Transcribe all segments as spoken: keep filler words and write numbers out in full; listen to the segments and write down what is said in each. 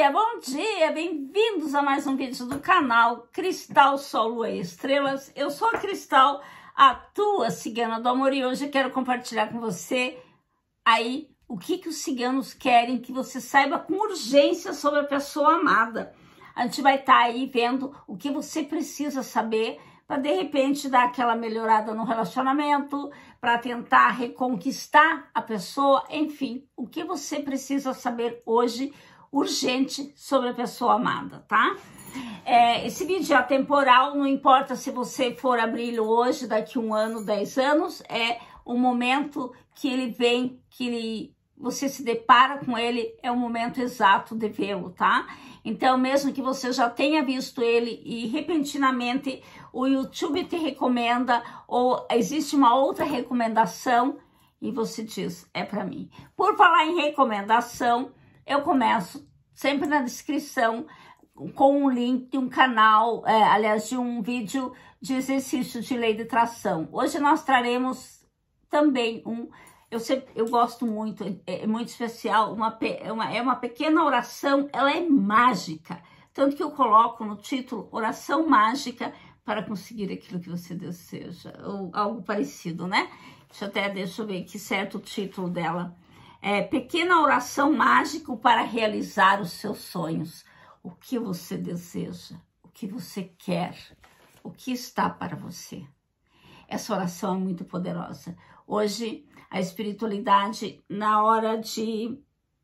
dia, bom dia, bem-vindos a mais um vídeo do canal Cristal, Sol, Lua e Estrelas. Eu sou a Cristal, a tua cigana do amor, e hoje eu quero compartilhar com você aí o que, que os ciganos querem que você saiba com urgência sobre a pessoa amada. A gente vai estar aí vendo o que você precisa saber para de repente dar aquela melhorada no relacionamento, para tentar reconquistar a pessoa, enfim, o que você precisa saber hoje, urgente, sobre a pessoa amada, tá? É, esse vídeo é atemporal, não importa se você for abri-lo hoje, daqui um ano, dez anos, é o momento que ele vem, que ele, você se depara com ele, é o momento exato de vê-lo, tá? Então, mesmo que você já tenha visto ele e repentinamente o YouTube te recomenda ou existe uma outra recomendação e você diz, é para mim. Por falar em recomendação, eu começo sempre na descrição com um link de um canal, é, aliás, de um vídeo de exercício de lei de atração. Hoje nós traremos também um, eu, sempre, eu gosto muito, é, é muito especial, uma, uma, é uma pequena oração, ela é mágica. Tanto que eu coloco no título, oração mágica para conseguir aquilo que você deseja, ou algo parecido, né? Deixa eu até, deixa eu ver aqui certo o título dela. É, pequena oração mágica para realizar os seus sonhos. O que você deseja, o que você quer, o que está para você. Essa oração é muito poderosa. Hoje, a espiritualidade, na hora de...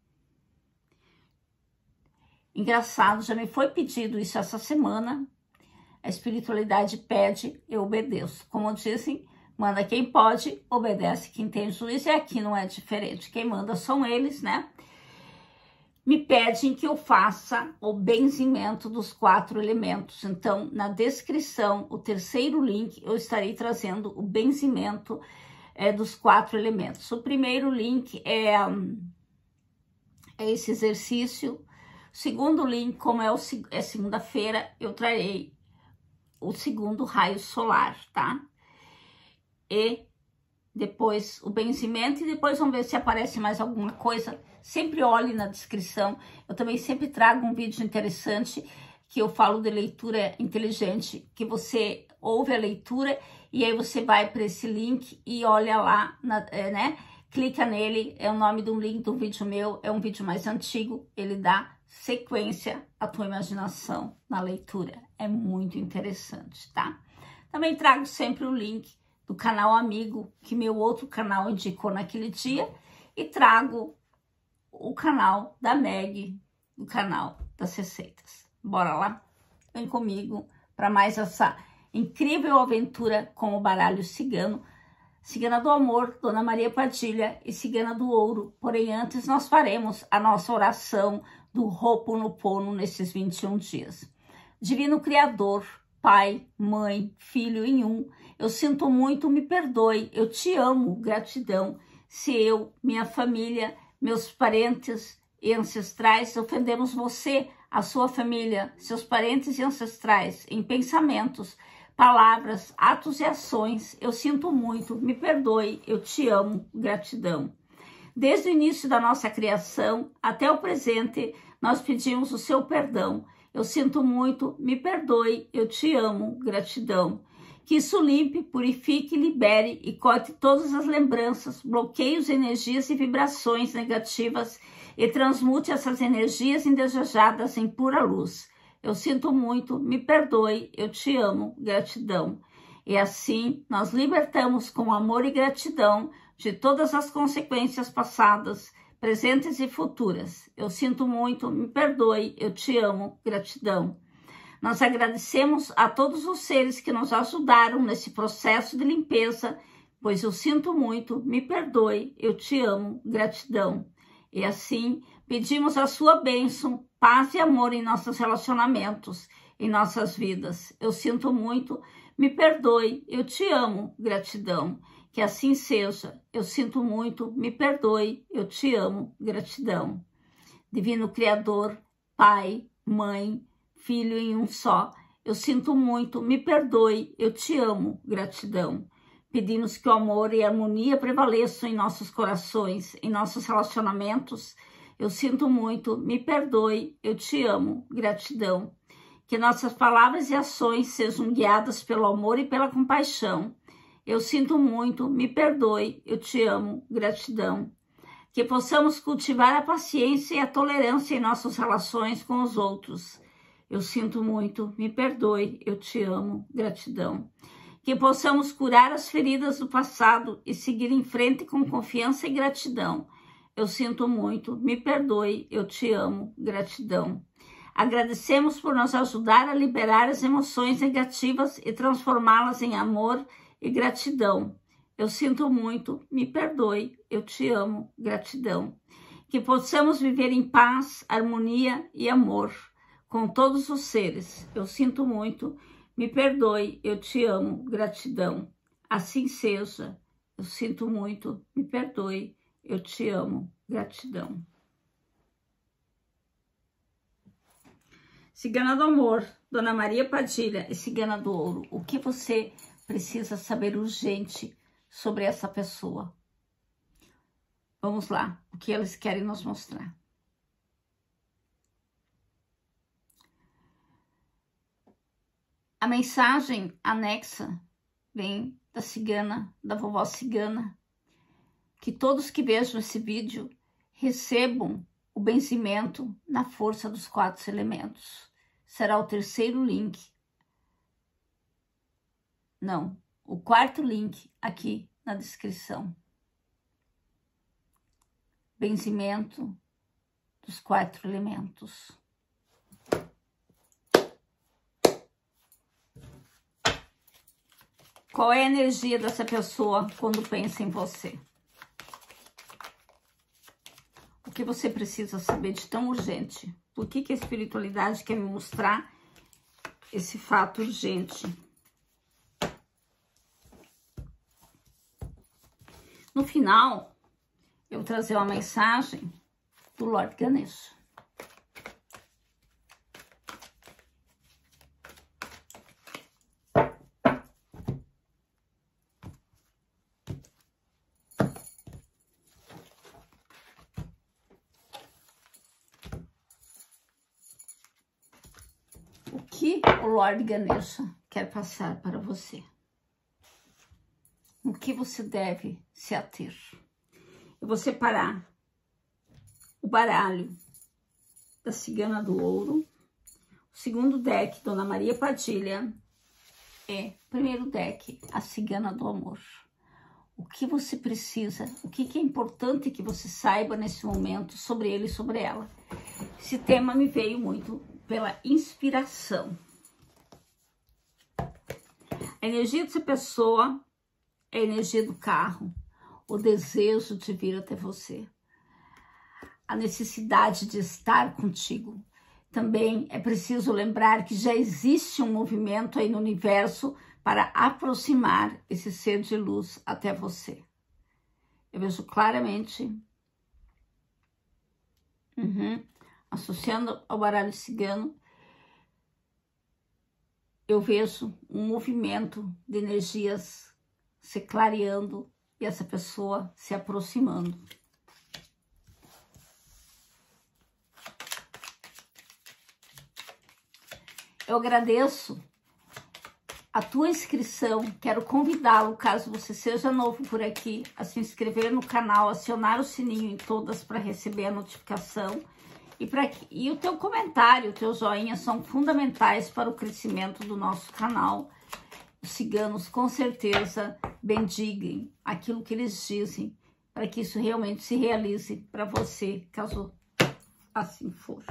Engraçado, já me foi pedido isso essa semana. A espiritualidade pede, eu obedeço. Como dizem, manda quem pode, obedece quem tem juízo. E aqui não é diferente. Quem manda são eles, né? Me pedem que eu faça o benzimento dos quatro elementos. Então, na descrição, o terceiro link, eu estarei trazendo o benzimento é, dos quatro elementos. O primeiro link é, é esse exercício. O segundo link, como é, o, é segunda-feira, eu trarei o segundo raio solar, tá? E depois o benzimento, e depois vamos ver se aparece mais alguma coisa. Sempre olhe na descrição. Eu também sempre trago um vídeo interessante que eu falo de leitura inteligente, que você ouve a leitura e aí você vai para esse link e olha lá, na, é, né? Clica nele, é o nome de um link do vídeo meu, é um vídeo mais antigo, ele dá sequência à tua imaginação na leitura. É muito interessante, tá? Também trago sempre o link do canal amigo, que meu outro canal indicou naquele dia, e trago o canal da Meg, o canal das receitas. Bora lá? Vem comigo para mais essa incrível aventura com o baralho cigano. Cigana do amor, Dona Maria Padilha, e Cigana do ouro. Porém, antes nós faremos a nossa oração do Ho'oponopono nesses vinte e um dias. Divino Criador, Pai, Mãe, Filho em um, eu sinto muito, me perdoe, eu te amo, gratidão. Se eu, minha família, meus parentes e ancestrais ofendemos você, a sua família, seus parentes e ancestrais, em pensamentos, palavras, atos e ações, eu sinto muito, me perdoe, eu te amo, gratidão. Desde o início da nossa criação até o presente, nós pedimos o seu perdão. Eu sinto muito, me perdoe, eu te amo, gratidão. Que isso limpe, purifique, libere e corte todas as lembranças, bloqueios, energias e vibrações negativas e transmute essas energias indesejadas em pura luz. Eu sinto muito, me perdoe, eu te amo, gratidão. E assim, nós libertamos com amor e gratidão de todas as consequências passadas, presentes e futuras. Eu sinto muito, me perdoe, eu te amo, gratidão. Nós agradecemos a todos os seres que nos ajudaram nesse processo de limpeza, pois eu sinto muito, me perdoe, eu te amo, gratidão. E assim, pedimos a sua bênção, paz e amor em nossos relacionamentos, em nossas vidas. Eu sinto muito, me perdoe, eu te amo, gratidão. Que assim seja. Eu sinto muito, me perdoe, eu te amo, gratidão. Divino Criador, Pai, Mãe, Filho em um só, eu sinto muito, me perdoe, eu te amo, gratidão. Pedimos que o amor e a harmonia prevaleçam em nossos corações, em nossos relacionamentos, eu sinto muito, me perdoe, eu te amo, gratidão. Que nossas palavras e ações sejam guiadas pelo amor e pela compaixão. Eu sinto muito, me perdoe, eu te amo, gratidão. Que possamos cultivar a paciência e a tolerância em nossas relações com os outros. Eu sinto muito, me perdoe, eu te amo, gratidão. Que possamos curar as feridas do passado e seguir em frente com confiança e gratidão. Eu sinto muito, me perdoe, eu te amo, gratidão. Agradecemos por nos ajudar a liberar as emoções negativas e transformá-las em amor e gratidão. Eu sinto muito, me perdoe, eu te amo, gratidão. Que possamos viver em paz, harmonia e amor com todos os seres. Eu sinto muito, me perdoe, eu te amo, gratidão. Assim seja. Eu sinto muito, me perdoe, eu te amo, gratidão. Cigana do Amor, Dona Maria Padilha e Cigana do Ouro. O que você precisa saber urgente sobre essa pessoa? Vamos lá, o que eles querem nos mostrar. A mensagem anexa vem da cigana, da vovó cigana. Que todos que vejam esse vídeo recebam o benzimento na força dos quatro elementos. Será o terceiro link. Não, o quarto link aqui na descrição. Benzimento dos quatro elementos. Qual é a energia dessa pessoa quando pensa em você? O que você precisa saber de tão urgente? Por que que a espiritualidade quer me mostrar esse fato urgente? No final, eu vou trazer uma mensagem do Lord Ganesha. O que o Lord Ganesha quer passar para você? O que você deve se ater? Eu vou separar o baralho da Cigana do Ouro, o segundo deck, Dona Maria Padilha, e o primeiro deck, a Cigana do Amor. O que você precisa, o que que é importante que você saiba nesse momento sobre ele e sobre ela. Esse tema me veio muito pela inspiração. A energia dessa pessoa é a energia do carro, o desejo de vir até você, a necessidade de estar contigo. Também é preciso lembrar que já existe um movimento aí no universo para aproximar esse ser de luz até você. Eu vejo claramente, uhum, associando ao baralho cigano, eu vejo um movimento de energias se clareando e essa pessoa se aproximando. Eu agradeço a tua inscrição, quero convidá-lo, caso você seja novo por aqui, a se inscrever no canal, acionar o sininho em todas para receber a notificação. E, pra, e o teu comentário, o teu joinha são fundamentais para o crescimento do nosso canal. Os ciganos, com certeza, bendiguem aquilo que eles dizem, para que isso realmente se realize para você, caso assim for.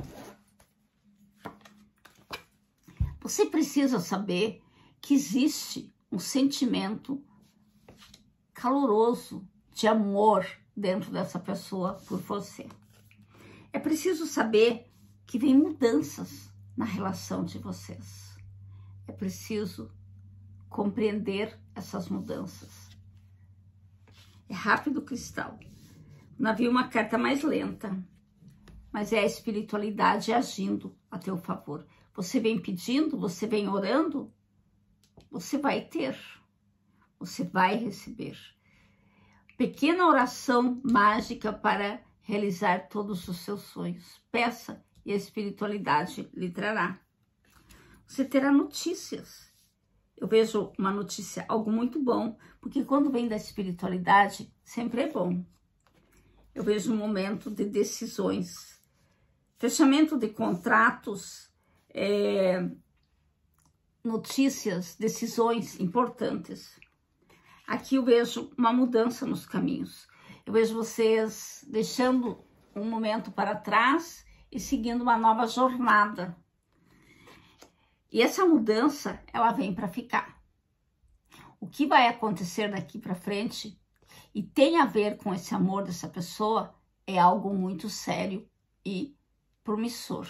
Você precisa saber que existe um sentimento caloroso de amor dentro dessa pessoa por você. É preciso saber que vem mudanças na relação de vocês. É preciso compreender essas mudanças. É rápido, cristal. Não havia uma carta mais lenta, mas é a espiritualidade agindo a teu favor. Você vem pedindo, você vem orando, você vai ter, você vai receber. Pequena oração mágica para realizar todos os seus sonhos. Peça e a espiritualidade lhe trará. Você terá notícias. Eu vejo uma notícia, algo muito bom, porque quando vem da espiritualidade, sempre é bom. Eu vejo um momento de decisões, fechamento de contratos, é, notícias, decisões importantes. Aqui eu vejo uma mudança nos caminhos. Eu vejo vocês deixando um momento para trás e seguindo uma nova jornada. E essa mudança, ela vem para ficar. O que vai acontecer daqui para frente e tem a ver com esse amor dessa pessoa é algo muito sério e promissor.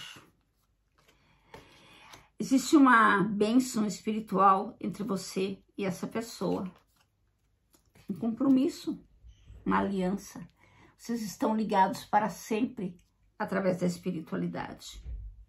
Existe uma bênção espiritual entre você e essa pessoa. Um compromisso, uma aliança. Vocês estão ligados para sempre através da espiritualidade.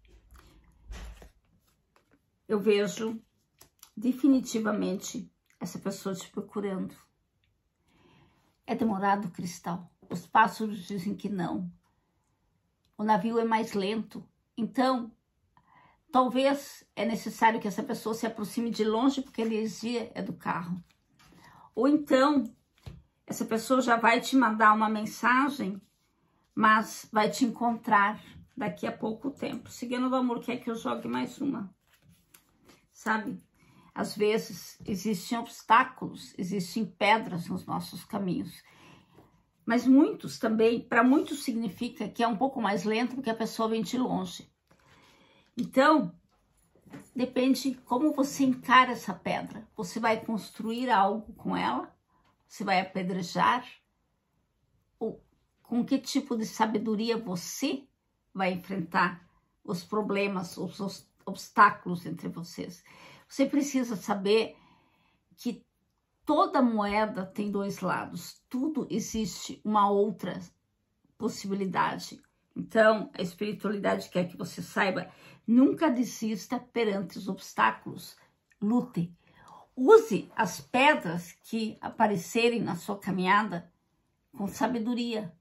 Eu vejo definitivamente essa pessoa te procurando. É demorado, Cristal. Os pássaros dizem que não. O navio é mais lento. Então, talvez é necessário que essa pessoa se aproxime de longe porque a energia é do carro. Ou então, essa pessoa já vai te mandar uma mensagem, mas vai te encontrar daqui a pouco tempo. Seguindo do amor, quer que eu jogue mais uma. Sabe? Às vezes existem obstáculos, existem pedras nos nossos caminhos. Mas muitos também, para muitos significa que é um pouco mais lento porque a pessoa vem de longe. Então, depende como você encara essa pedra. Você vai construir algo com ela? Você vai apedrejar? Ou com que tipo de sabedoria você vai enfrentar os problemas, os obstáculos entre vocês? Você precisa saber que toda moeda tem dois lados. Tudo existe uma outra possibilidade. Então, a espiritualidade quer que você saiba, nunca desista perante os obstáculos. Lute. Use as pedras que aparecerem na sua caminhada com sabedoria.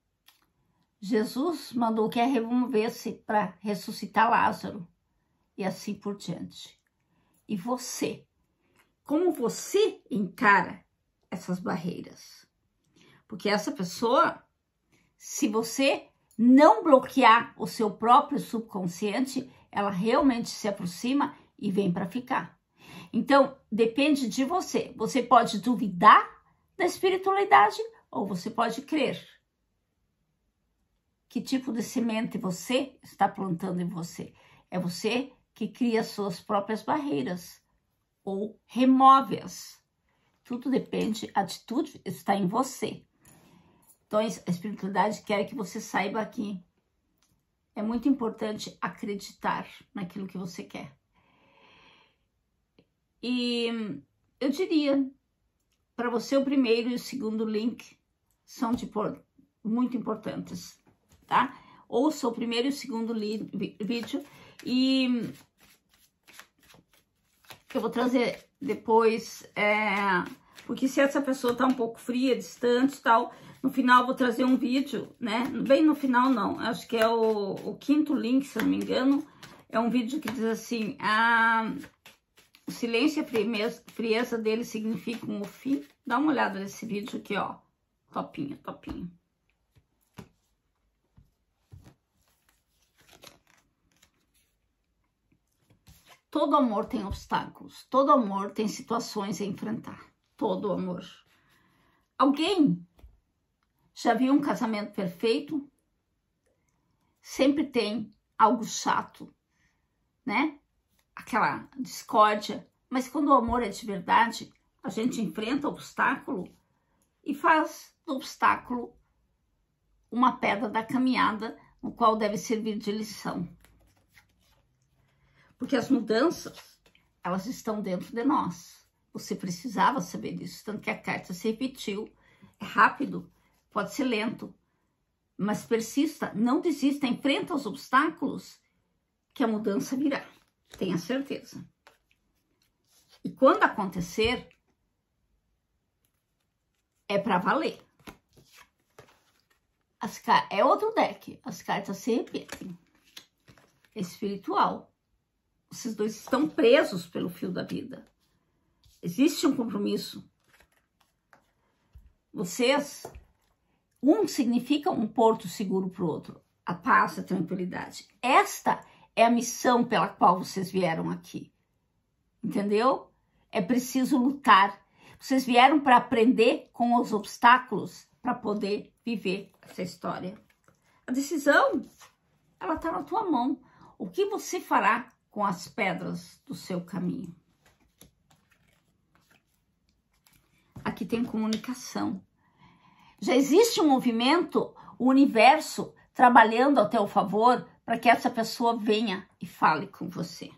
Jesus mandou que removesse para ressuscitar Lázaro e assim por diante. E você? Como você encara essas barreiras? Porque essa pessoa, se você não bloquear o seu próprio subconsciente, ela realmente se aproxima e vem para ficar. Então, depende de você. Você pode duvidar da espiritualidade ou você pode crer. Que tipo de semente você está plantando em você? É você que cria suas próprias barreiras ou remove-as. Tudo depende, a atitude está em você. Então, a espiritualidade quer que você saiba que é muito importante acreditar naquilo que você quer. E eu diria, para você o primeiro e o segundo link são de, muito importantes, tá? Ouça o primeiro e o segundo vídeo e eu vou trazer depois, é, porque se essa pessoa tá um pouco fria, distante e tal, no final eu vou trazer um vídeo, né? Bem no final não, acho que é o, o quinto link, se eu não me engano, é um vídeo que diz assim, ah, o silêncio e a frieza dele significam o fim. Dá uma olhada nesse vídeo aqui, ó, topinho, topinho. Todo amor tem obstáculos, todo amor tem situações a enfrentar, todo amor. Alguém já viu um casamento perfeito? Sempre tem algo chato, né? Aquela discórdia, mas quando o amor é de verdade, a gente enfrenta o obstáculo e faz do obstáculo uma pedra da caminhada, no qual deve servir de lição. Porque as mudanças, elas estão dentro de nós. Você precisava saber disso, tanto que a carta se repetiu. É rápido, pode ser lento, mas persista, não desista, enfrenta os obstáculos que a mudança virá. Tenha certeza. E quando acontecer, é para valer. As, é outro deck. As cartas se repetem. É espiritual. Vocês dois estão presos pelo fio da vida. Existe um compromisso. Vocês, um significa um porto seguro para o outro. A paz, a tranquilidade. Esta é a missão pela qual vocês vieram aqui. Entendeu? É preciso lutar. Vocês vieram para aprender com os obstáculos para poder viver essa história. A decisão, ela está na tua mão. O que você fará com as pedras do seu caminho? Aqui tem comunicação. Já existe um movimento, o universo trabalhando ao teu favor para que essa pessoa venha e fale com você.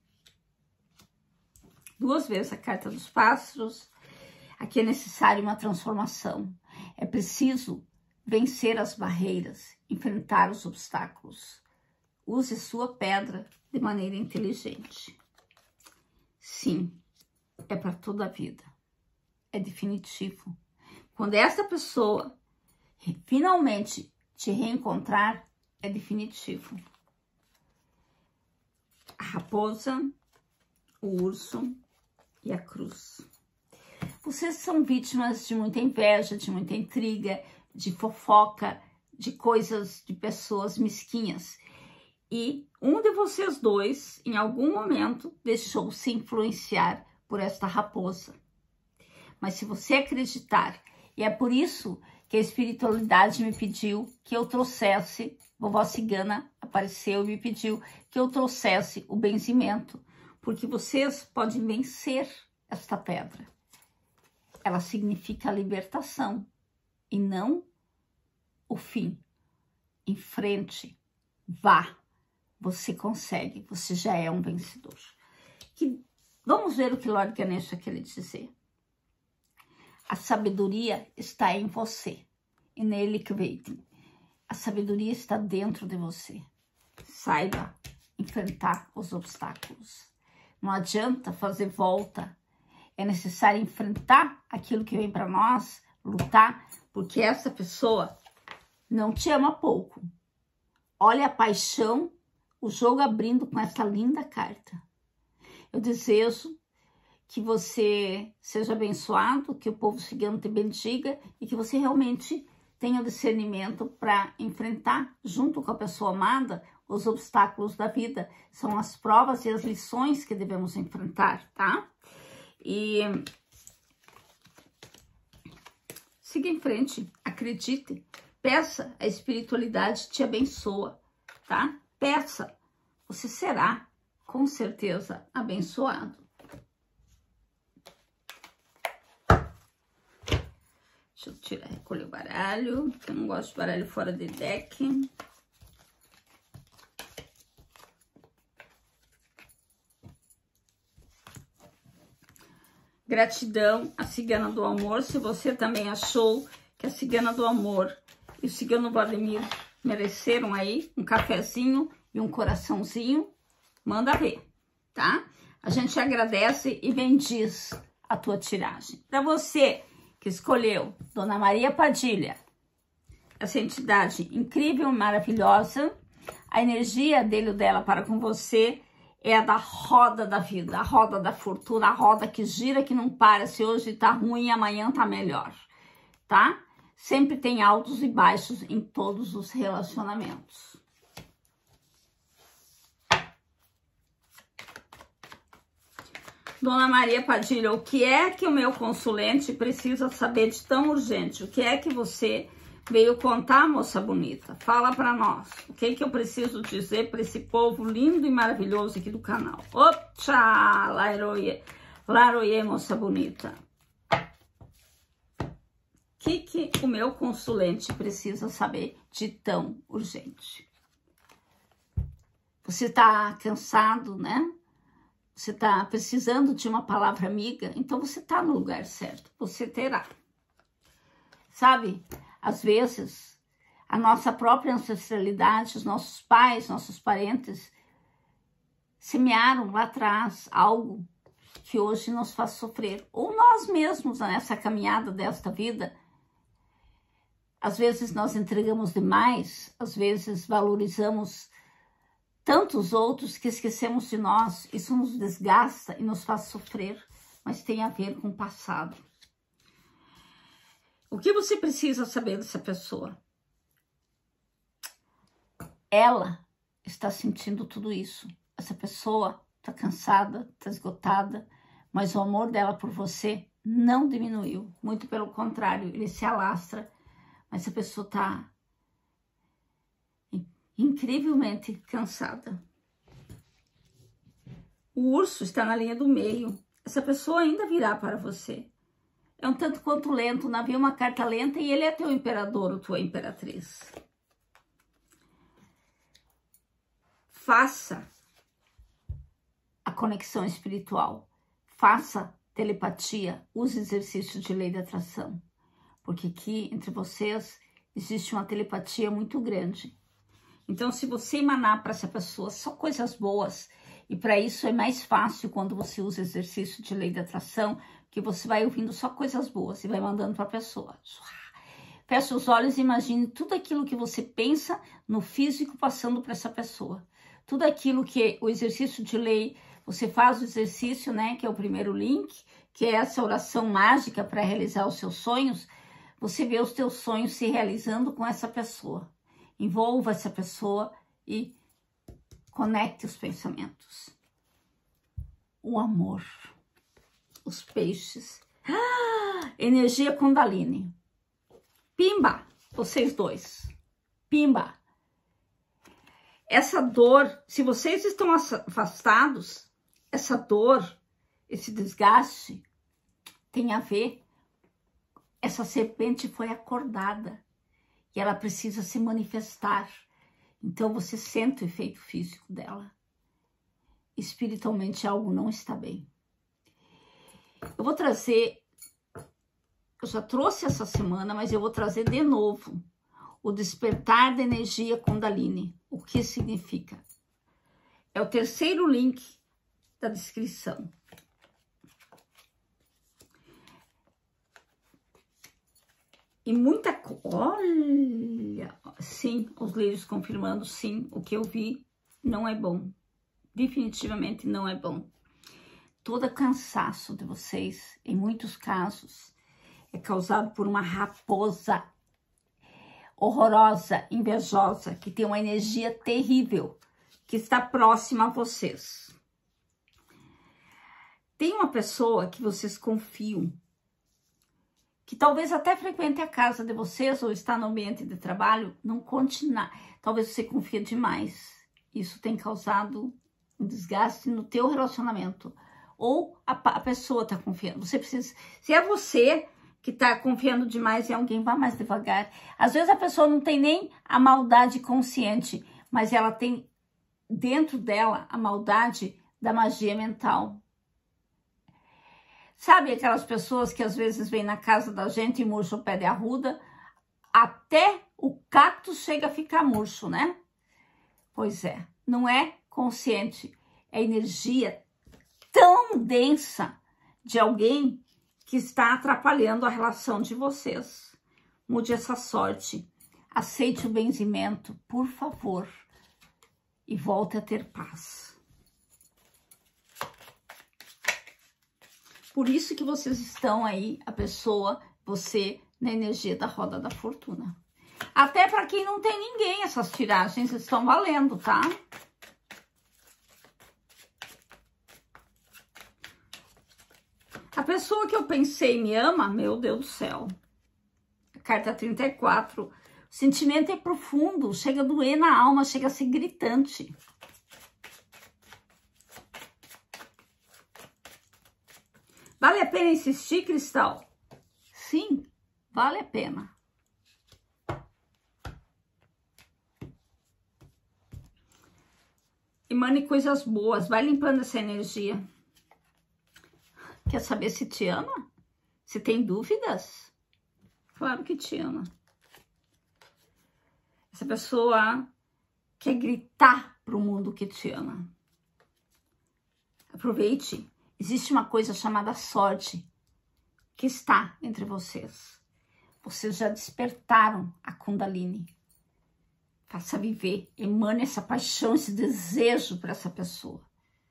Duas vezes a carta dos pássaros. Aqui é necessário uma transformação. É preciso vencer as barreiras, enfrentar os obstáculos. Use sua pedra de maneira inteligente. Sim, é para toda a vida. É definitivo. Quando essa pessoa finalmente te reencontrar, é definitivo. A raposa, o urso e a cruz. Vocês são vítimas de muita inveja, de muita intriga, de fofoca, de coisas, de pessoas mesquinhas. E um de vocês dois, em algum momento, deixou-se influenciar por esta raposa. Mas se você acreditar, e é por isso que a espiritualidade me pediu que eu trouxesse, vovó cigana apareceu e me pediu que eu trouxesse o benzimento, porque vocês podem vencer esta pedra. Ela significa a libertação e não o fim. Em frente, vá, você consegue, você já é um vencedor. Que, vamos ver o que Lord Ganesha quer dizer. A sabedoria está em você, e nele que veio. A sabedoria está dentro de você. Saiba enfrentar os obstáculos. Não adianta fazer volta. É necessário enfrentar aquilo que vem para nós, lutar, porque essa pessoa não te ama pouco. Olha a paixão, o jogo abrindo com essa linda carta. Eu desejo que você seja abençoado, que o povo cigano te bendiga e que você realmente tenha discernimento para enfrentar, junto com a pessoa amada, os obstáculos da vida. São as provas e as lições que devemos enfrentar, tá? E siga em frente, acredite, peça, a espiritualidade te abençoa, tá? Peça, você será com certeza abençoado. Deixa eu tirar, recolher o baralho, porque eu não gosto de baralho fora de deck. Gratidão, a cigana do amor. Se você também achou que a cigana do amor e o cigano Vladimir mereceram aí um cafezinho e um coraçãozinho, manda ver, tá? A gente agradece e bendiz a tua tiragem. Para você que escolheu Dona Maria Padilha, essa entidade incrível e maravilhosa, a energia dele ou dela para com você é a da roda da vida, a roda da fortuna, a roda que gira, que não para. Se hoje tá ruim, amanhã tá melhor, tá? Sempre tem altos e baixos em todos os relacionamentos. Dona Maria Padilha, o que é que o meu consulente precisa saber de tão urgente? O que é que você veio contar, moça bonita? Fala pra nós. O que é que eu preciso dizer para esse povo lindo e maravilhoso aqui do canal? Opa! Laroie, Laroie, moça bonita. O que que o meu consulente precisa saber de tão urgente? Você tá cansado, né? Você tá precisando de uma palavra amiga? Então você tá no lugar certo. Você terá. Sabe? Às vezes, a nossa própria ancestralidade, os nossos pais, nossos parentes, semearam lá atrás algo que hoje nos faz sofrer. Ou nós mesmos, nessa caminhada desta vida, Às vezes nós entregamos demais, às vezes valorizamos tantos outros que esquecemos de nós. Isso nos desgasta e nos faz sofrer, mas tem a ver com o passado. O que você precisa saber dessa pessoa? Ela está sentindo tudo isso. Essa pessoa está cansada, está esgotada, mas o amor dela por você não diminuiu. Muito pelo contrário, ele se alastra, mas essa pessoa está incrivelmente cansada. O urso está na linha do meio. Essa pessoa ainda virá para você. É um tanto quanto lento, o navio é uma carta lenta e ele é teu imperador ou tua imperatriz. Faça a conexão espiritual. Faça telepatia. Use exercícios de lei da atração. Porque aqui, entre vocês, existe uma telepatia muito grande. Então, se você emanar para essa pessoa só coisas boas, e para isso é mais fácil quando você usa exercício de lei da atração, que você vai ouvindo só coisas boas e vai mandando para a pessoa. Feche os olhos e imagine tudo aquilo que você pensa no físico passando para essa pessoa. Tudo aquilo que o exercício de lei, você faz o exercício, né, que é o primeiro link, que é essa oração mágica para realizar os seus sonhos, você vê os teus sonhos se realizando com essa pessoa. Envolva essa pessoa e conecte os pensamentos. O amor. Os peixes. Ah, energia Kundalini. Pimba, vocês dois. Pimba. Essa dor, se vocês estão afastados, essa dor, esse desgaste, tem a ver. Essa serpente foi acordada e ela precisa se manifestar. Então você sente o efeito físico dela. Espiritualmente algo não está bem. Eu vou trazer, eu já trouxe essa semana, mas eu vou trazer de novo o despertar da energia Kundalini. O que significa? É o terceiro link da descrição. E muita coisa, olha, sim, os lírios confirmando, sim, o que eu vi não é bom. Definitivamente não é bom. Todo cansaço de vocês, em muitos casos, é causado por uma raposa horrorosa, invejosa, que tem uma energia terrível, que está próxima a vocês. Tem uma pessoa que vocês confiam, que talvez até frequente a casa de vocês ou está no ambiente de trabalho, não conte nada. Talvez você confie demais. Isso tem causado um desgaste no teu relacionamento. Ou a, a pessoa está confiando. Você precisa. Se é você que está confiando demais em alguém, vá mais devagar. Às vezes a pessoa não tem nem a maldade consciente, mas ela tem dentro dela a maldade da magia mental. Sabe aquelas pessoas que às vezes vêm na casa da gente e murcham o pé de arruda? Até o cacto chega a ficar murcho, né? Pois é, não é consciente. É energia tão densa de alguém que está atrapalhando a relação de vocês. Mude essa sorte. Aceite o benzimento, por favor. E volte a ter paz. Por isso que vocês estão aí, a pessoa, você, na energia da roda da fortuna. Até para quem não tem ninguém, essas tiragens estão valendo, tá? A pessoa que eu pensei me ama, meu Deus do céu. Carta trinta e quatro. O sentimento é profundo, chega a doer na alma, chega a ser gritante. Vale a pena insistir, Cristal? Sim, vale a pena. Emane coisas boas, vai limpando essa energia. Quer saber se te ama? Se tem dúvidas? Claro que te ama. Essa pessoa quer gritar para o mundo que te ama. Aproveite. Existe uma coisa chamada sorte que está entre vocês. vocês já despertaram a Kundalini. Faça viver, emane essa paixão, esse desejo para essa pessoa.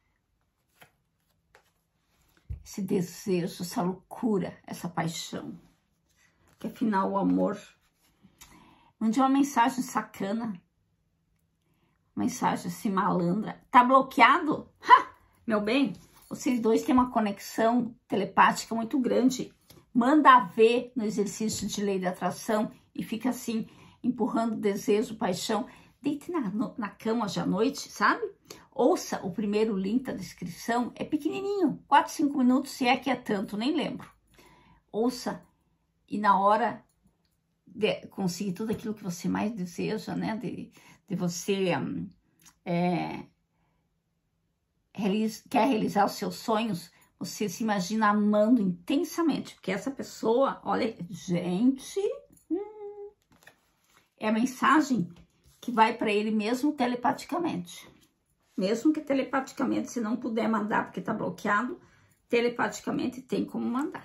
Esse desejo, essa loucura, essa paixão. Que afinal o amor... Mande uma mensagem sacana. Mensagem assim malandra. Tá bloqueado? Ha! Meu bem, vocês dois têm uma conexão telepática muito grande. Manda ver no exercício de lei da atração e fica assim, empurrando desejo, paixão. Deite na, no, na cama hoje à noite, sabe? Ouça o primeiro link da descrição. É pequenininho, quatro, cinco minutos, se é que é tanto, nem lembro. Ouça e na hora de conseguir tudo aquilo que você mais deseja, né? De, de você um, é, realiza, quer realizar os seus sonhos, você se imagina amando intensamente, porque essa pessoa, olha, gente, hum, é a mensagem que vai para ele mesmo telepaticamente. Mesmo que telepaticamente, se não puder mandar porque tá bloqueado, telepaticamente tem como mandar.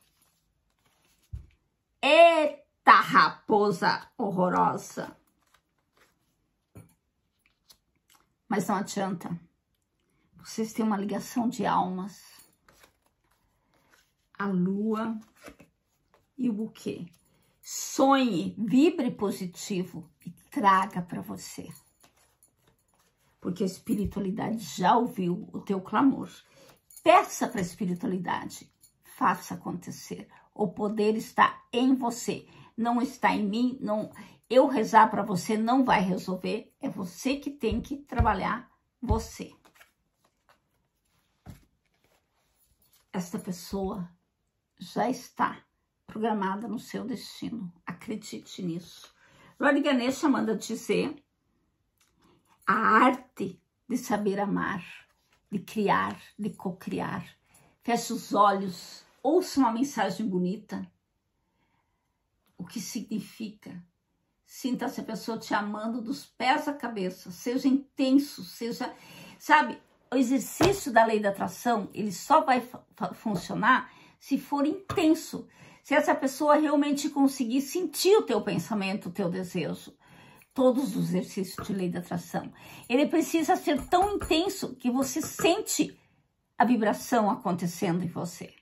Eita raposa horrorosa! Mas não adianta. Vocês têm uma ligação de almas. A lua e o buquê. Sonhe, vibre positivo e traga para você. Porque a espiritualidade já ouviu o teu clamor. Peça para a espiritualidade. Faça acontecer. O poder está em você. Não está em mim. Não, eu rezar para você não vai resolver. É você que tem que trabalhar você. Esta pessoa já está programada no seu destino. Acredite nisso. Lord Ganesha manda dizer a arte de saber amar, de criar, de cocriar. Feche os olhos, ouça uma mensagem bonita. O que significa? Sinta essa pessoa te amando dos pés à cabeça. Seja intenso, seja... Sabe, o exercício da lei da atração, ele só vai funcionar se for intenso. Se essa pessoa realmente conseguir sentir o teu pensamento, o teu desejo. Todos os exercícios de lei da atração. Ele precisa ser tão intenso que você sente a vibração acontecendo em você.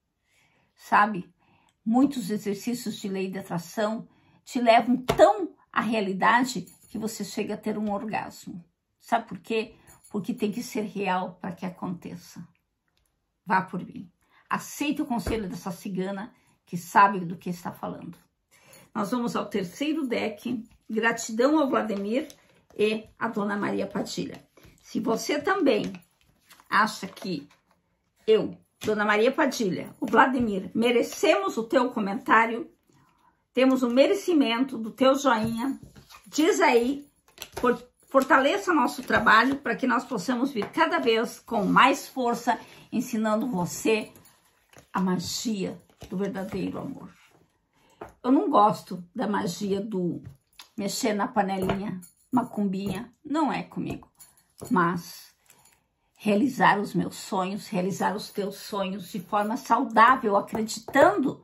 Sabe? Muitos exercícios de lei da atração te levam tão à realidade que você chega a ter um orgasmo. Sabe por quê? Porque tem que ser real para que aconteça. Vá por mim. Aceite o conselho dessa cigana que sabe do que está falando. Nós vamos ao terceiro deck. Gratidão ao Vladimir e a Dona Maria Padilha. Se você também acha que eu, Dona Maria Padilha, o Vladimir, merecemos o teu comentário, temos o merecimento do teu joinha, diz aí, fortaleça nosso trabalho para que nós possamos vir cada vez com mais força, ensinando você a magia do verdadeiro amor. Eu não gosto da magia do mexer na panelinha, macumbinha, não é comigo. Mas realizar os meus sonhos, realizar os teus sonhos de forma saudável, acreditando,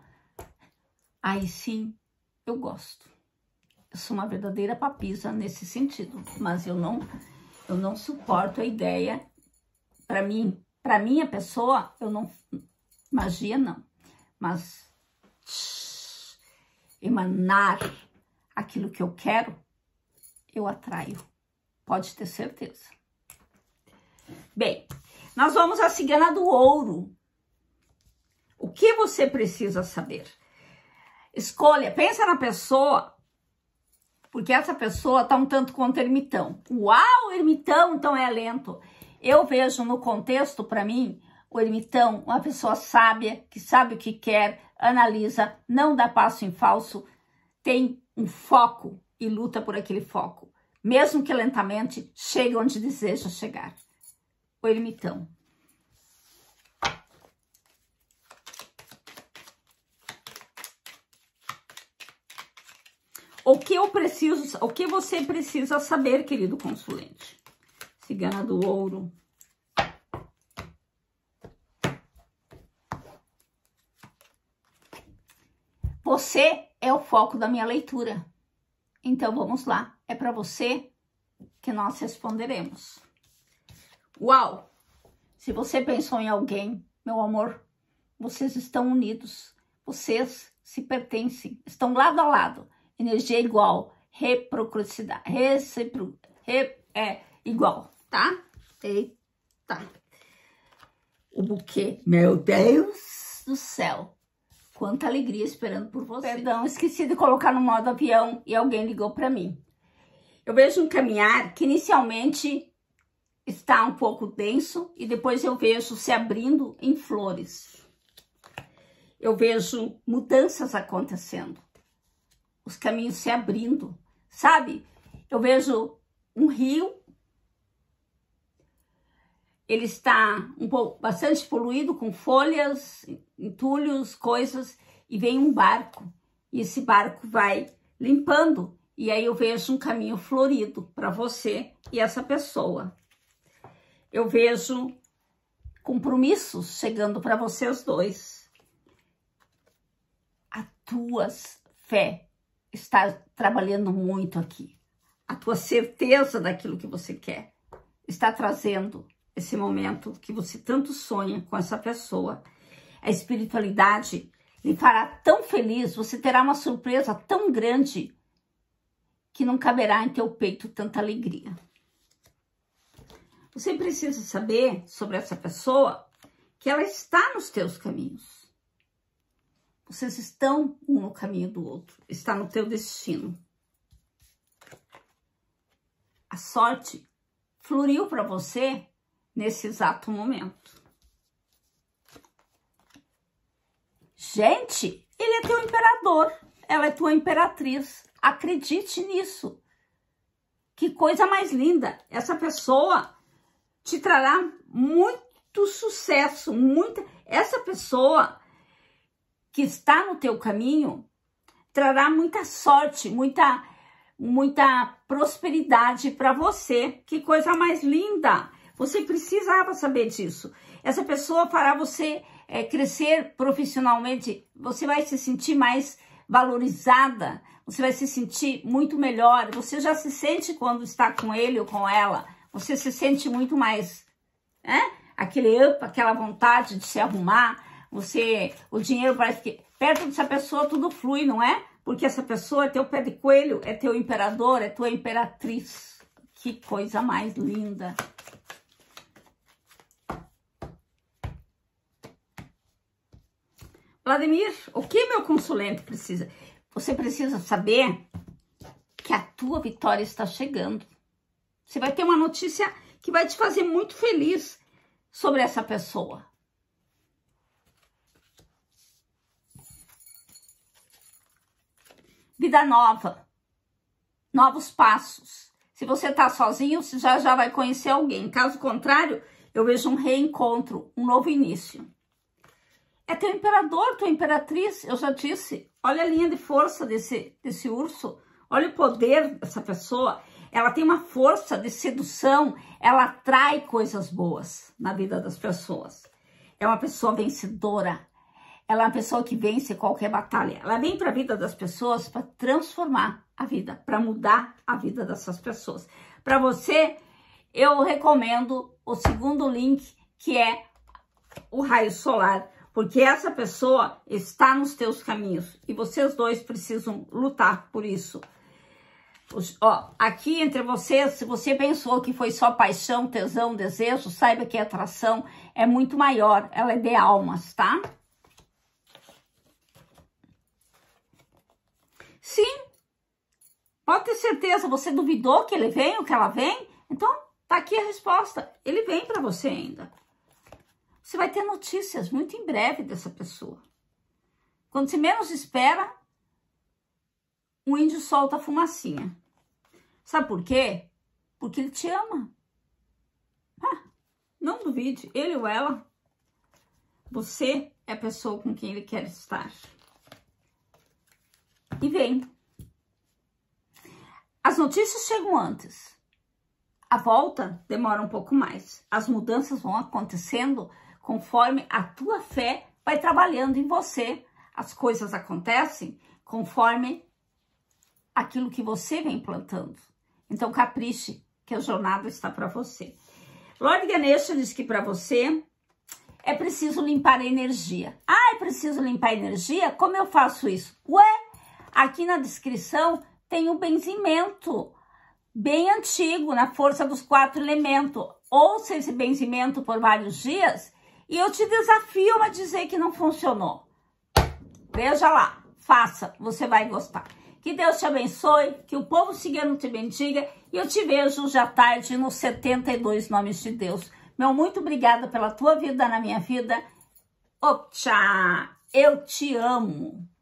aí sim eu gosto. Eu sou uma verdadeira papisa nesse sentido, mas eu não, eu não suporto a ideia, para mim, para minha pessoa, eu não, magia não, mas tch, emanar aquilo que eu quero, eu atraio. Pode ter certeza. Bem, nós vamos à cigana do ouro. O que você precisa saber? Escolha, pensa na pessoa, porque essa pessoa está um tanto quanto ermitão. Uau, ermitão, então é lento. Eu vejo no contexto, para mim, o ermitão, uma pessoa sábia, que sabe o que quer, analisa, não dá passo em falso, tem um foco e luta por aquele foco. Mesmo que lentamente, chega onde deseja chegar. O ermitão. O que eu preciso, o que você precisa saber, querido consulente? Cigana do ouro. Você é o foco da minha leitura. Então vamos lá, é para você que nós responderemos. Uau! Se você pensou em alguém, meu amor, vocês estão unidos, vocês se pertencem, estão lado a lado, energia igual, reciprocidade, recipro, re, é igual, tá? Eita! O buquê, meu Deus do céu, quanta alegria esperando por você. Perdão, esqueci de colocar no modo avião e alguém ligou para mim. Eu vejo um caminhar que inicialmente está um pouco denso e depois eu vejo se abrindo em flores. Eu vejo mudanças acontecendo, os caminhos se abrindo, sabe? Eu vejo um rio, ele está um pouco, bastante poluído com folhas, entulhos, coisas, e vem um barco, e esse barco vai limpando, e aí eu vejo um caminho florido para você e essa pessoa. Eu vejo compromissos chegando para vocês dois. A tua fé está trabalhando muito aqui. A tua certeza daquilo que você quer está trazendo esse momento que você tanto sonha com essa pessoa. A espiritualidade lhe fará tão feliz, você terá uma surpresa tão grande que não caberá em teu peito tanta alegria. Você precisa saber sobre essa pessoa que ela está nos teus caminhos. Vocês estão um no caminho do outro, está no teu destino. A sorte floriu para você nesse exato momento. Gente, ele é teu imperador, ela é tua imperatriz. Acredite nisso. Que coisa mais linda. Essa pessoa te trará muito sucesso, muita. Essa pessoa que está no teu caminho trará muita sorte, muita, muita prosperidade para você. Que coisa mais linda. Você precisava saber disso. Essa pessoa fará você é, crescer profissionalmente. Você vai se sentir mais valorizada. Você vai se sentir muito melhor. Você já se sente quando está com ele ou com ela. Você se sente muito mais, né? Aquele up, aquela vontade de se arrumar. Você, o dinheiro parece que perto dessa pessoa tudo flui, não é? Porque essa pessoa é teu pé de coelho, é teu imperador, é tua imperatriz. Que coisa mais linda. Vladimir, o que meu consulente precisa? Você precisa saber que a tua vitória está chegando. Você vai ter uma notícia que vai te fazer muito feliz sobre essa pessoa. Vida nova, novos passos. Se você está sozinho, você já, já vai conhecer alguém. Caso contrário, eu vejo um reencontro, um novo início. É teu imperador, tua imperatriz, eu já disse. Olha a linha de força desse, desse urso. Olha o poder dessa pessoa. Ela tem uma força de sedução. Ela atrai coisas boas na vida das pessoas. É uma pessoa vencedora. Ela é uma pessoa que vence qualquer batalha. Ela vem para a vida das pessoas para transformar a vida, para mudar a vida dessas pessoas. Para você, eu recomendo o segundo link, que é o raio solar. Porque essa pessoa está nos teus caminhos e vocês dois precisam lutar por isso. Os, ó, aqui entre vocês, se você pensou que foi só paixão, tesão, desejo, saiba que a atração é muito maior. Ela é de almas, tá? Sim, pode ter certeza. Você duvidou que ele vem ou que ela vem? Então, tá aqui a resposta. Ele vem para você ainda. Você vai ter notícias muito em breve dessa pessoa. Quando você menos espera, o índio solta a fumacinha. Sabe por quê? Porque ele te ama. Ah, não duvide, ele ou ela, você é a pessoa com quem ele quer estar. E vem. As notícias chegam antes. A volta demora um pouco mais. As mudanças vão acontecendo conforme a tua fé vai trabalhando em você. as coisas acontecem conforme aquilo que você vem plantando. Então, capriche, que a jornada está para você. Lord Ganesha diz que para você é preciso limpar a energia. Ah, é preciso limpar a energia? Como eu faço isso? Ué, aqui na descrição tem o benzimento bem antigo, na força dos quatro elementos. Ouça esse benzimento por vários dias e eu te desafio a dizer que não funcionou. Veja lá, faça, você vai gostar. Que Deus te abençoe, que o povo cigano te bendiga e eu te vejo hoje à tarde nos setenta e dois Nomes de Deus. Meu muito obrigada pela tua vida na minha vida. Tchau, eu te amo.